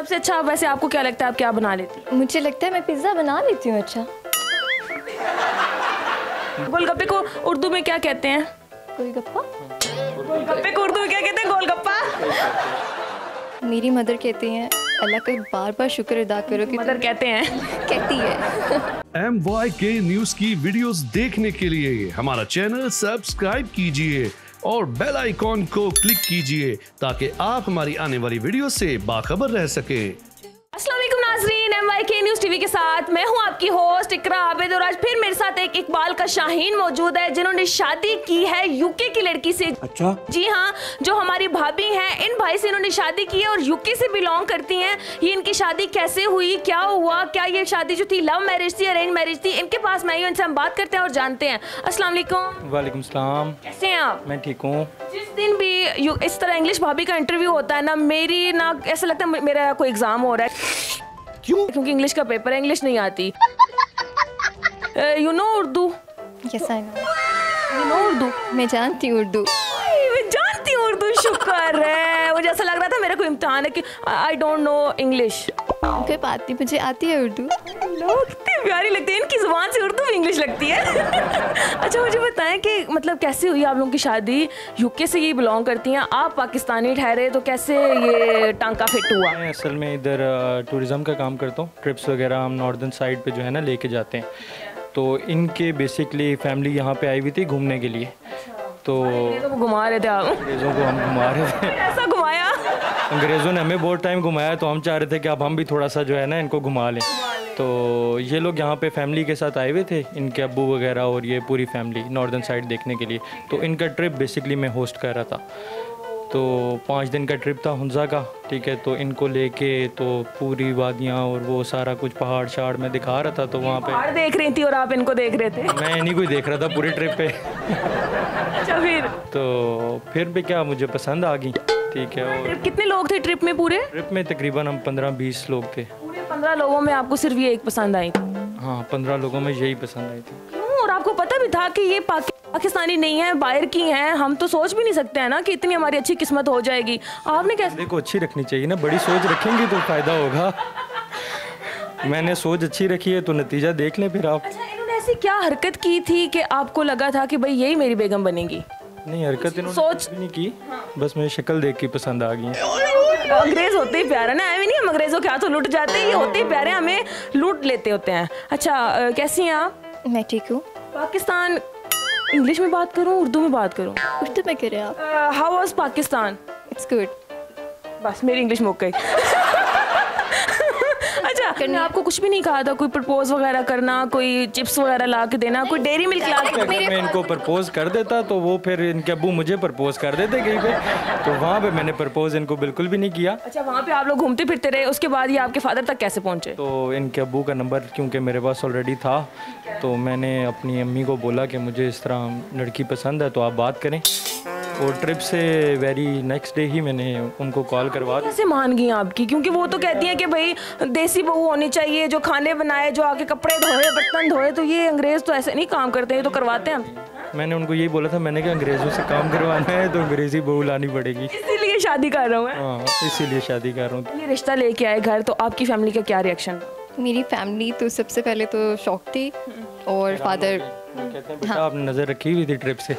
सबसे अच्छा वैसे आपको क्या लगता है, आप क्या बना लेती हैं? मुझे लगता है मैं पिज़्ज़ा बना लेती हूँ अच्छा। गोलगप्पे को उर्दू में क्या कहते हैं? गोलगप्पा। गोलगप्पे को उर्दू में क्या कहते हैं? गोलगप्पा। मेरी मदर कहती हैं अल्लाह का बार बार शुक्र अदा करो कि मदर कहते हैं। कहती है। MYK न्यूज की वीडियोस देखने के लिए हमारा चैनल सब्सक्राइब कीजिए और बेल आइकॉन को क्लिक कीजिए ताकि आप हमारी आने वाली वीडियो से बाखबर रह सके। अस्सलाम वालेकुम नाज़रीन, MYK न्यूज़ टीवी के साथ मैं हूं आपकी होस्ट इकरा आबिद और आज फिर मेरे साथ एक इकबाल का शाहीन मौजूद है जिन्होंने शादी की है यूके की लड़की से। अच्छा जी हाँ, जो हमारी भाभी हैं, इन भाई से इन्होंने शादी की है और यूके से बिलोंग करती हैं। ये इनकी शादी कैसे हुई, क्या हुआ, क्या ये शादी जो थी लव मैरिज थी, अरेंज मैरिज थी, इनके पास मैं हूं, इनसे हम बात करते हैं और जानते हैं। अस्सलाम वालेकुम। वालेकुम सलाम। कैसे हैं आप? मैं ठीक हूँ। जिस दिन भी इस तरह इंग्लिश भाभी का इंटरव्यू होता है ना, मेरी ना ऐसा लगता है मेरा कोई एग्जाम हो रहा है। क्यों? क्योंकि इंग्लिश का पेपर है, इंग्लिश नहीं आती। You know Urdu? Yes I know. You know Urdu? मैं जानती हूँ उर्दू। मैं जानती हूँ उर्दू, शुक्र है। मुझे ऐसा लग रहा था मेरा कोई इम्तिहान है कि आई डोंट नो इंग्लिश। कोई बात नहीं, मुझे आती है उर्दू। लोग कितनी प्यारी लगती है, इनकी जुबान से उर्दू भी इंग्लिश लगती है। अच्छा मुझे बताएं कि मतलब कैसे हुई आप लोगों की शादी? यूके से ये बिलोंग करती हैं, आप पाकिस्तानी ठहरे, तो कैसे ये टांका फिट हुआ? मैं असल में इधर टूरिज़म का काम करता हूँ। ट्रिप्स वगैरह हम नॉर्दर्न साइड पे जो है ना लेके जाते हैं। तो इनके बेसिकली फैमिली यहाँ पे आई हुई थी घूमने के लिए। तो अंग्रेज़ों को घुमा रहे थे आप? अंग्रेज़ों को हम घुमा रहे थे। ऐसा घुमाया? अंग्रेज़ों ने हमें बहुत टाइम घुमाया, तो हम चाह रहे थे कि अब हम भी थोड़ा सा जो है ना इनको घुमा लें। तो ये लोग यहाँ पे फैमिली के साथ आए हुए थे, इनके अब्बू वगैरह और ये पूरी फैमिली नॉर्दर्न साइड देखने के लिए। तो इनका ट्रिप बेसिकली मैं होस्ट कर रहा था। तो 5 दिन का ट्रिप था हुंज़ा का, ठीक है। तो इनको लेके तो पूरी वादियाँ और वो सारा कुछ पहाड़ शहाड़ में दिखा रहा था। तो वहाँ पे पहाड़ देख रही थी और आप इनको देख रहे थे? मैं इन्हीं को ही देख रहा था पूरी ट्रिप पे। अच्छा फिर भी क्या मुझे पसंद आ गई, ठीक है। और कितने लोग थे ट्रिप में पूरे? ट्रिप में तकरीबन हम 15-20 लोग थे। पूरे 15 लोगों में आपको सिर्फ ये एक पसंद आई थी? हाँ, 15 लोगों में यही पसंद आई थी। क्यों? और आपको पता भी था कि ये पाकिस्तानी नहीं है, बाहर की हैं? हम तो सोच भी नहीं सकते हैं ना कि इतनी हमारी अच्छी किस्मत हो जाएगी। आपने कैसे? देखो अच्छी रखनी चाहिए ना, बड़ी सोच रखेंगे तो फ़ायदा होगा। मैंने सोच अच्छी रखी है तो नतीजा देख लें फिर आप। अच्छा, इन्होंने ऐसी क्या हरकत की थी कि आपको लगा था कि भाई यही मेरी बेगम बनेगी? नहीं, हरकत इन्होंने सोच भी नहीं की, बस मेरी शक्ल देख के पसंद आ गई। अंग्रेज होते ही प्यारे ना, ऐਵੇਂ नहीं हम अंग्रेजों के हाथों लुट जाते, ये होते ही प्यारे, हमें लूट लेते होते हैं। अच्छा कैसी हैं आप? मैं ठीक हूँ। पाकिस्तान इंग्लिश में बात करूँ उर्दू में बात करूँ? उर्दू में करें आप। How was Pakistan? It's good. बस मेरी इंग्लिश मुक गई। अच्छा, मैंने आपको कुछ भी नहीं कहा था, कोई प्रपोज वगैरह करना, कोई चिप्स वगैरह ला के देना, कोई डेयरी मिल्क ला के? अगर मैं इनको प्रपोज कर देता तो वो फिर इनके अब्बू मुझे प्रपोज कर देते कहीं पे, तो वहाँ पे मैंने प्रपोज इनको बिल्कुल भी नहीं किया। अच्छा, वहाँ पे आप लोग घूमते फिरते रहे, उसके बाद ये आपके फादर तक कैसे पहुँचे? तो इनके अब्बू का नंबर क्योंकि मेरे पास ऑलरेडी था, तो मैंने अपनी अम्मी को बोला कि मुझे इस तरह लड़की पसंद है तो आप बात करें। और ट्रिप से वेरी नेक्स्ट डे ही मैंने उनको कॉल करवा दी। कैसे मान गई आपकी? क्योंकि वो तो कहती हैं कि भाई देसी बहू होनी चाहिए, जो खाने बनाए, जो आके कपड़े धोए, बर्तन धोए। तो ये अंग्रेज तो ऐसे नहीं काम करते, ये तो करवाते हैं। मैंने उनको यही बोला था, मैंने कहा अंग्रेज़ों से काम करवाना है तो अंग्रेज़ी बहू लानी पड़ेगी, इसीलिए शादी कर रहा हूँ मैं। हाँ इसीलिए शादी कर रहा हूँ। ये रिश्ता लेके आए घर, तो आपकी फैमिली का क्या रिएक्शन? मेरी फैमिली तो सबसे पहले तो शौक थी और फादर कहते हैं बेटा आपने नज़र रखी हुई थी ट्रिप से।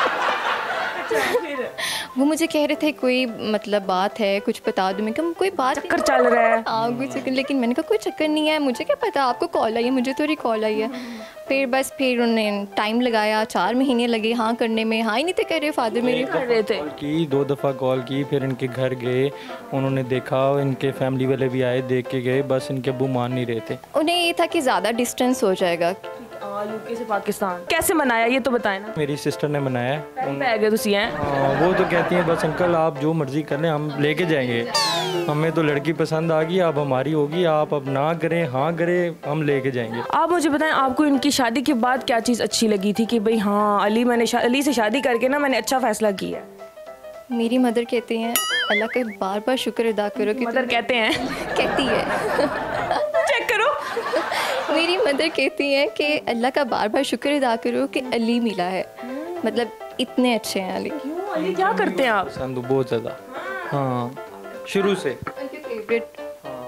वो मुझे कह रहे थे कोई मतलब बात है, कुछ बता दो। मैं कहा कोई बात चक्कर चल रहा है? हाँ कुछ चक्कर, लेकिन मैंने कहा कोई चक्कर नहीं है, मुझे क्या पता, आपको कॉल आई है, मुझे तो कॉल आई है। फिर उन्होंने टाइम लगाया, 4 महीने लगे हाँ करने में, हाँ ही नहीं थे कर रहे फादर मेरे। कर रहे थे की 2 दफ़ा कॉल की, फिर इनके घर गए, उन्होंने देखा, इनके फैमिली वाले भी आए, देख के गए, बस इनके अब्बू मान नहीं रहे थे। उन्हें ये था कि ज़्यादा डिस्टेंस हो जाएगा। यूके से पाकिस्तान कैसे मनाया ये तो बताएं ना। मेरी सिस्टर ने मनाया है। वो तो कहती हैं बस अंकल आप जो मर्ज़ी कर लें, हम लेके जाएंगे, हमें तो लड़की पसंद आ गई, अब हमारी होगी, आप अब ना करें हाँ करें, हम लेके जाएंगे। आप मुझे बताएं आपको इनकी शादी के बाद क्या चीज़ अच्छी लगी थी कि भाई हाँ अली से शादी करके ना मैंने अच्छा फैसला किया? मेरी मदर कहती हैं अल्लाह का बार बार शुक्र अदा करो कि मदर कहते हैं? कहती है चेक करो। मेरी मदर कहती हैं कि अल्लाह का बार बार शुक्र अदा करो कि अली मिला है, मतलब इतने अच्छे हैं अली। क्यों, अली क्या करते हैं आप? पसंद बहुत ज़्यादा, हाँ शुरू से उनके फेवरेट।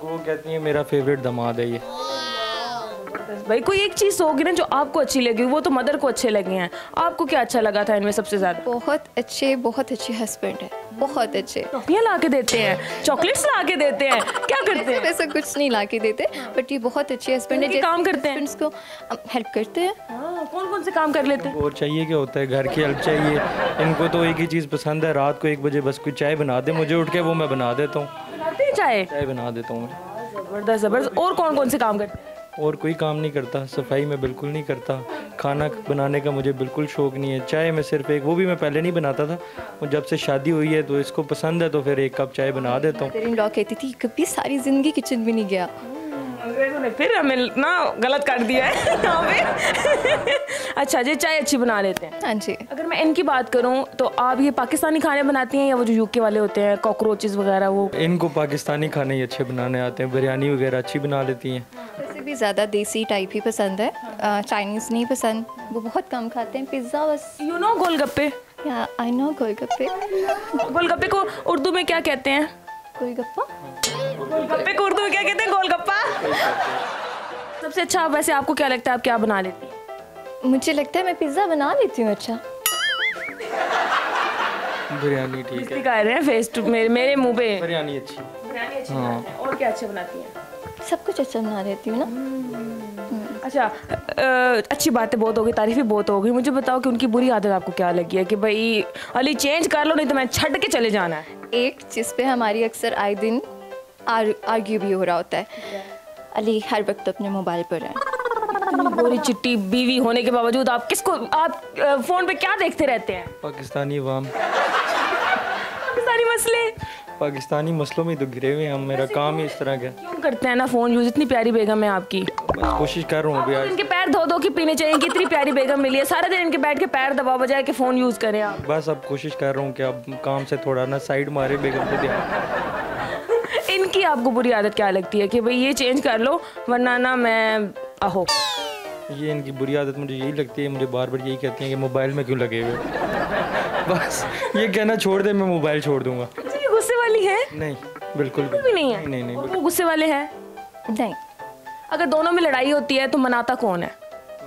वो कहती है मेरा फेवरेट दामाद है ये। भाई कोई एक चीज़ होगी ना जो आपको अच्छी लगी, वो तो मदर को अच्छे लगे हैं, आपको क्या अच्छा लगा था इनमें सबसे ज़्यादा? बहुत अच्छे हस्बैंड है, बहुत अच्छे। टॉफियाँ ला के देते हैं, चॉकलेट्स ला के देते हैं, क्या करते हैं? वैसा कुछ नहीं ला के देते, बट ये बहुत अच्छे हस्बैंड है। काम करते हैं, इसको हेल्प करते हैं। कौन कौन से काम कर लेते हैं? और चाहिए क्या होता है, घर की हेल्प चाहिए इनको। तो एक ही चीज़ पसंद है, रात को 1 बजे बस कोई चाय बना दे मुझे उठ के, वो मैं बना देता हूँ। बनाते हैं चाय बना देता हूँ मैं। ज़बरदस्त ज़बरदस्त। और कौन कौन से काम करते हैं? और कोई काम नहीं करता, सफाई में बिल्कुल नहीं करता, खाना बनाने का मुझे बिल्कुल शौक़ नहीं है। चाय में सिर्फ एक, वो भी मैं पहले नहीं बनाता था, और जब से शादी हुई है तो इसको पसंद है तो फिर 1 कप चाय बना देता हूँ। इन लॉ कहती थी कभी सारी ज़िंदगी किचन में नहीं गया। अंग्रेजों ने फिर हमें ना गलत कर दिया है यहाँ पे। अच्छा जी, चाय अच्छी बना लेते हैं। हाँ जी। अगर मैं इनकी बात करूँ तो आप ये पाकिस्तानी खाने बनाती हैं या वो जो यूके वाले होते हैं, कॉकरोचेस वगैरह? वो इनको पाकिस्तानी खाने ही अच्छे बनाने आते हैं, बिरयानी वगैरह अच्छी बना लेती हैं। वैसे भी ज़्यादा देसी टाइप ही पसंद है, चाइनीज़ नहीं पसंद, वो बहुत कम खाते हैं। पिज़्ज़ा बस। You know golgappe? या आई नो गोलगप्पे। गोलगप्पे को उर्दू में क्या कहते हैं? गोलगप्पा। गोलगप्पे को उर्दू में क्या कहते हैं? गोलगप्पा। सबसे अच्छा वैसे आपको क्या लगता है, आप क्या बना लेती हैं? मुझे लगता है मैं पिज़्ज़ा बना लेती हूँ अच्छा। बिरयानी ठीक है। दिखा रहे हैं फेस टू मेरे मुंह पे। बिरयानी अच्छी। बिरयानी अच्छी है। और क्या अच्छा बनाती हैं? सब कुछ अच्छा बना लेती हूँ ना। अच्छा, अच्छी बातें बहुत होगी, तारीफें बहुत होगी। मुझे बताओ कि उनकी बुरी आदत आपको क्या लगी है कि भाई अली चेंज कर लो नहीं तो मैं छट के चले जाना है? एक जिस पे हमारी अक्सर आए दिन आर्ग्यू भी हो रहा होता है, अली हर वक्त अपने मोबाइल पर है। गोरी चिट्टी बीवी होने के बावजूद आप फोन पे क्या देखते रहते हैं? पाकिस्तानी अवाम, पाकिस्तानी मसले, पाकिस्तानी मसलों में तो घिरे हुए हैं हम। मेरा काम ही इस तरह का। क्यों करते हैं ना फोन यूज? इतनी प्यारी बेगम है आपकी, बस कोशिश कर रहा हूँ अभी। इनके पैर धो धो के पीने चाहिए, इतनी प्यारी बेगम मिली है, सारा दिन इनके बैठ के पैर दबा बजाए के फोन यूज करें आप। बस अब कोशिश कर रहा हूँ कि अब काम से थोड़ा ना साइड मारे, बेगम को ध्यान। इनकी आपको बुरी आदत क्या लगती है कि भाई ये चेंज कर लो वरना ना मैं आहो? ये इनकी बुरी आदत मुझे यही लगती है, मुझे बार बार यही कहती हैं कि मोबाइल में क्यों लगे हुए। बस ये कहना छोड़ दे, मैं मोबाइल छोड़ दूंगा। ये गुस्से वाली है? नहीं, बिल्कुल भी नहीं है। नहीं, वो गुस्से वाले हैं? नहीं। अगर दोनों में लड़ाई होती है तो मनाता कौन है?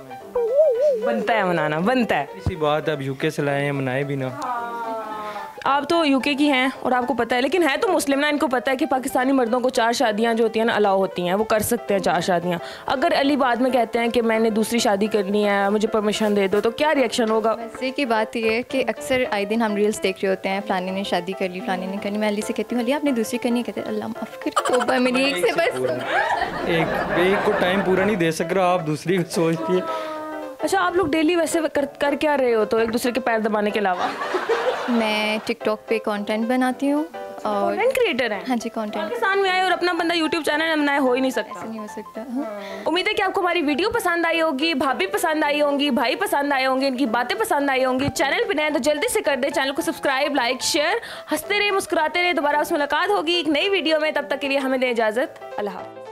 बनता है मनाना, बनता है। इसी बात, अब यूके से लाए हैं, मनाए भी ना। आप तो यूके की हैं और आपको पता है, लेकिन है तो मुस्लिम ना, इनको पता है कि पाकिस्तानी मर्दों को 4 शादियां जो होती हैं ना अलाउ होती हैं, वो कर सकते हैं 4 शादियां। अगर अली बाद में कहते हैं कि मैंने दूसरी शादी करनी है, मुझे परमिशन दे दो, तो क्या रिएक्शन होगा? मज़े की बात ये है कि अक्सर आए दिन हम रील्स देख रहे होते हैं, फलाने ने शादी कर ली, फलाने ने करनी। मैं अली से कहती हूँ अली आपने दूसरी करनी है? कहते हैं अल्लाह माफ़ कर, तौबा मेरी एक से बस। एक को टाइम पूरा नहीं दे सक रहा, आप दूसरी को सोचती है। अच्छा, आप लोग डेली वैसे कर क्या रहे हो तो एक दूसरे के पैर दबाने के अलावा? मैं टिकटॉक पे कंटेंट बनाती हूँ और कंटेंट क्रिएटर हैं। हाँ जी, कंटेंट। पाकिस्तान में आए और अपना बंदा यूट्यूब चैनल बनाए, हो ही नहीं सकता। ऐसे नहीं हो सकता। हाँ। उम्मीद है कि आपको हमारी वीडियो पसंद आई होगी, भाभी पसंद आई होंगी, भाई पसंद आए होंगे, इनकी बातें पसंद आई होंगी। चैनल पे नए तो जल्दी से कर दे चैनल को सब्सक्राइब, लाइक, शेयर। हंसते रहे, मुस्कुराते रहे। दोबारा आपसे मुलाकात होगी एक नई वीडियो में, तब तक के लिए हमें दें इजाज़त। अल्लाह हाफ़िज़।